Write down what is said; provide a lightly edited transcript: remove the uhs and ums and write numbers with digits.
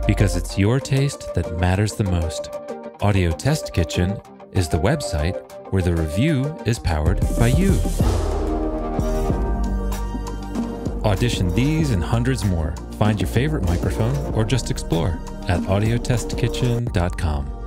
Because it's your taste that matters the most. Audio Test Kitchen is the website where the review is powered by you. Audition these and hundreds more. Find your favorite microphone or just explore at audiotestkitchen.com.